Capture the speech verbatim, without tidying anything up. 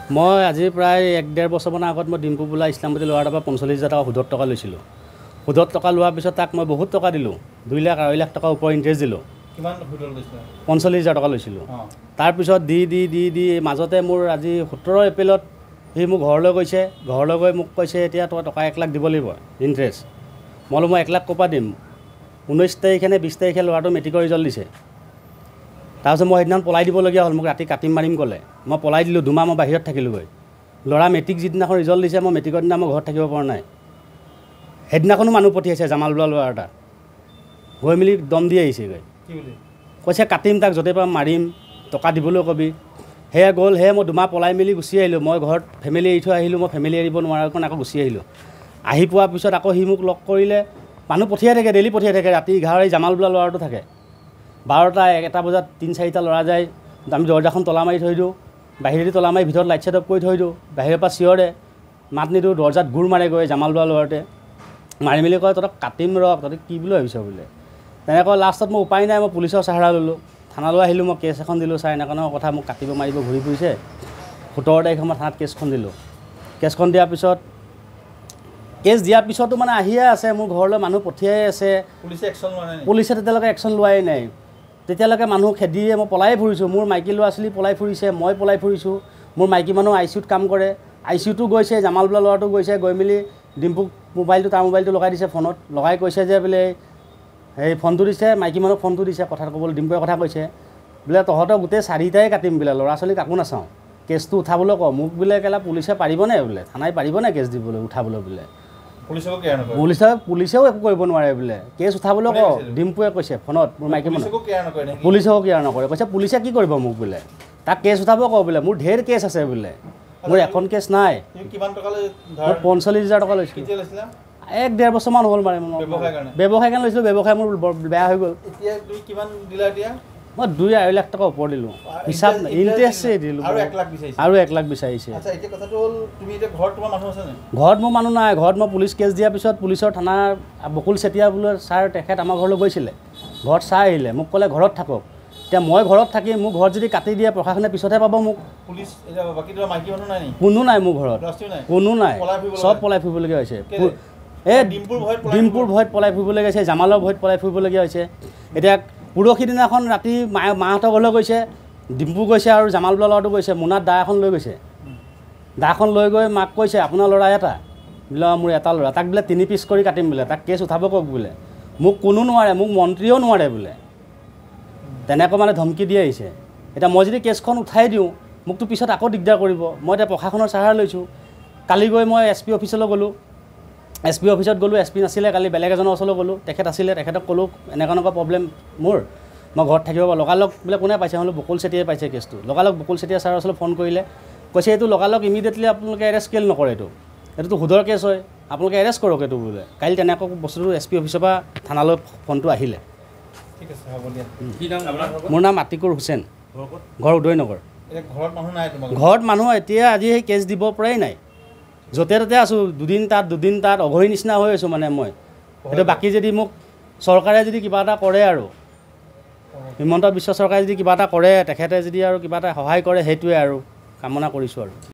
মই আজি প্ৰায় এক ডেৰ বছৰমানৰ আগত মই ডিম্পু বোলা ইছলামপতি ল'ৰা এটাৰ পৰা পঞ্চল্লিছ হাজাৰ টকা সুদত টকা লৈছিলোঁ। সুদত টকা লোৱাৰ পিছত তাক মই বহুত টকা দিলোঁ, দুই লাখ আঢ়ৈ লাখ টকাৰ ওপৰত ইণ্টাৰেষ্ট দিলোঁ। কিমান সুদত লৈছিলে? পঞ্চল্লিছ হাজাৰ টকা লৈছিলোঁ। তাৰপিছত দি দি দি দি মাজতে মোৰ আজি সোতৰ এপ্ৰিলত সি মোক ঘৰলৈ গৈছে, ঘৰলৈ গৈ মোক কৈছে এতিয়া তই টকা এক লাখ দিব লাগিব ইণ্টাৰেষ্ট। মই বোলো মই এক লাখ ক'ৰ পৰা দিম? ঊনৈছ তাৰিখে নে বিছ তাৰিখে ল'ৰাটো মেট্ৰিকৰ ৰিজাল্ট দিছে। তাৰপিছত মই সেইদিনাখন পলাই দিবলগীয়া হ'ল, মোক ৰাতি কাটিম মাৰিম ক'লে। মই পলাই দিলোঁ, দুমাহ মই বাহিৰত থাকিলোঁগৈ। ল'ৰা মেট্ৰিক যিদিনাখন ৰিজাল্ট দিছে মই মেট্ৰিকৰ দিনা মই ঘৰত থাকিব পৰা নাই। সেইদিনাখনো মানুহ পঠিয়াইছে জামাল বোলা ল'ৰা এটা, গৈ মেলি দম দি আহিছেগৈ। কৈছে কাটিম তাক য'তে পৰা মাৰিম, টকা দিবলৈ কবি। সেয়া গ'ল, সেয়া মই দুমাহ পলাই মেলি গুচি আহিলোঁ। মই ঘৰত ফেমিলি এৰি থৈ আহিলোঁ, মই ফেমিলি এৰিব নোৱাৰাৰ কাৰণে আকৌ গুচি আহিলোঁ। আহি পোৱাৰ পিছত আকৌ সি মোক লগ কৰিলে, মানুহ পঠিয়াই থাকে, ডেইলি পঠিয়াই থাকে। ৰাতি এঘাৰ এই জামাল বোলা ল'ৰাটো থাকে, বাৰটা এটা বজাত তিনি চাৰিটা ল'ৰা যায়, আমি দৰ্জাখন তলা মাৰি থৈ দিওঁ, বাহিৰেদি তলা মাৰি ভিতৰত লাইট ছেট অফ কৰি থৈ দিওঁ। বাহিৰৰ পৰা চিঞৰে, মাত নিদিওঁ, দৰ্জাত গোৰ মাৰেগৈ জামাল বোলা ল'ৰাটোৱে। মাৰি মেলি কয় তহঁতক কাটিম ৰ, তহঁতে কি বুলি ভাবিছ বোলে। তেনেকৈ লাষ্টত মই উপায় নাই, মই পুলিচৰ চাহাৰা ল'লোঁ, থানালৈ আহিলোঁ। মই কেছ এখন দিলোঁ, ছাৰ এনেকুৱা নহয় কথা, মোক কাটিব মাৰিব ঘূৰি ফুৰিছে। সোতৰ তাৰিখে মই থানাত কেছখন দিলোঁ। কেছখন দিয়াৰ পিছত কেছ দিয়াৰ পিছতো মানে আহিয়ে আছে, মোৰ ঘৰলৈ মানুহ পঠিয়াই আছে। পুলিচে একশ্যন লোৱা নাই? পুলিচে তেতিয়ালৈকে একশ্যন লোৱাই নাই। তেতিয়ালৈকে মানুহ খেদিয়ে মই পলাই ফুৰিছোঁ। মোৰ মাইকী ল'ৰা ছোৱালী পলাই ফুৰিছে, মই পলাই ফুৰিছোঁ। মোৰ মাইকী মানুহ আই চি ইউত কাম কৰে, আই চি ইউতো গৈছে। জামাল বোলা ল'ৰাটো গৈছে, গৈ মেলি ডিম্পুক মোবাইলটো তাৰ মোবাইলটো লগাই দিছে ফোনত, লগাই কৈছে যে বোলে সেই ফোনটো দিছে, মাইকী মানুহক ফোনটো দিছে, কথা ক'বলৈ ডিম্পুৱে কথা কৈছে বোলে তহঁতক গোটেই চাৰিটাই কাটিম বোলে, ল'ৰা ছোৱালী কাকো নাচাওঁ, কেছটো উঠাবলৈ কওঁ। মোক বোলে কেলা পুলিচে পাৰিবনে বোলে, থানাই পাৰিবনে কেছ দিবলৈ উঠাবলৈ বোলে। পুলিচে পুলিচেও একো কৰিব নোৱাৰে বোলে, কেছ উঠাবলৈ কওঁ, ডিম্পুৱে কৈছে ফোনত। মোৰ মাইকী মানুহ পুলিচেও কেয়াৰ নকৰে, কৈছে পুলিচে কি কৰিব মোক বোলে, তাক কেছ উঠাব কওঁ বোলে, মোৰ ঢেৰ কেছ আছে বোলে, মোৰ এখন কেছ নাই। মই পঞ্চল্লিছ হাজাৰ টকা লৈছিলোঁ, এক ডেৰ বছৰমান হ'ল মানে। ব্যৱসায় কাৰণে লৈছিলোঁ, ব্যৱসায় মোৰ বৰ বেয়া হৈ গ'ল। মই দুই আঢ়ৈ লাখ টকা ওপৰ দিলোঁ, হিচাপ ইণ্টাৰেষ্টে দিলোঁ, আৰু এক লাখ বিচাৰিছে। ঘৰত মোৰ মানুহ নাই, ঘৰত মই পুলিচ কেছ দিয়াৰ পিছত পুলিচৰ থানাৰ বকুল চেতিয়া বোলে ছাৰ তেখেত আমাৰ ঘৰলৈ গৈছিলে, ঘৰত চাই আহিলে, মোক ক'লে ঘৰত থাকক। এতিয়া মই ঘৰত থাকি মোৰ ঘৰত যদি কাটি দিয়ে প্ৰশাসনে পিছতহে পাব মোক। কোনো নাই মোৰ ঘৰত, কোনো নাই, চব পলাই ফুৰিবলগীয়া হৈছে। এই ডিম্পুৰ ভয়ত পলাই ফুৰিবলগীয়া হৈছে, জামালৰ ভয়ত পলাই ফুৰিবলগীয়া হৈছে। এতিয়া পৰহি দিনাখন ৰাতি মা মাহঁতৰ ঘৰলৈ গৈছে, ডিম্পু গৈছে আৰু জামাল বোলা ল'ৰাটো গৈছে, মোনাত দা এখন লৈ গৈছে। দাখন লৈ গৈ মাক কৈছে আপোনাৰ ল'ৰা এটা বোলে, মোৰ এটা ল'ৰা, তাক বোলে তিনি পিচ কৰি কাটিম বোলে, তাক কেছ উঠাব কওক বোলে। মোক কোনো নোৱাৰে, মোক মন্ত্ৰীয়েও নোৱাৰে বোলে, তেনেকৈ মানে ধমকি দি আহিছে। এতিয়া মই যদি কেছখন উঠাই দিওঁ মোকতো পিছত আকৌ দিগদাৰ কৰিব। মই এতিয়া প্ৰশাসনৰ চাহাৰা লৈছোঁ। কালি গৈ মই এছ পি অফিচলৈ গ'লোঁ, এছ পি অফিচত গ'লোঁ, এছ পি নাছিলে কালি, বেলেগ এজনৰ ওচৰলৈ গ'লোঁ, তেখেত আছিলে, তেখেতক ক'লোঁ এনেকুৱা এনেকুৱা প্ৰব্লেম মোৰ, মই ঘৰত থাকিব পাৰোঁ। লগালগ বোলে কোনে পাইছে, হ'লেও বকুল চেতিয়াই পাইছে কেছটো। লগালগ বকুল চেতিয়া ছাৰৰ ওচৰলৈ ফোন কৰিলে, কৈছে এইটো লগালগ ইমিডিয়েটলি আপোনালোকে এৰেষ্ট কেলৈ নকৰে, এইটো এইটোতো সুদৰ কেছ হয়, আপোনালোকে এৰেষ্ট কৰক এইটো বোলে। কালি তেনেকৈ বস্তুটো এছ পি অফিচৰ পৰা থানালৈ ফোনটো আহিলে। ঠিক আছে, হ'ব দিয়া। মোৰ নাম আতিকুৰ হুছেইন, ঘৰ উদয়নগৰ। ঘৰত মানুহ এতিয়া আজি সেই কেছ দিব পৰাই নাই, য'তে ত'তে আছোঁ, দুদিন তাত দুদিন তাত, অঘৰী নিচিনা হৈ আছোঁ মানে মই। সেইটো বাকী যদি মোক চৰকাৰে যদি কিবা এটা কৰে, আৰু হিমন্ত বিশ্ব চৰকাৰে যদি কিবা এটা কৰে, তেখেতে যদি আৰু কিবা এটা সহায় কৰে, সেইটোৱে আৰু কামনা কৰিছোঁ আৰু।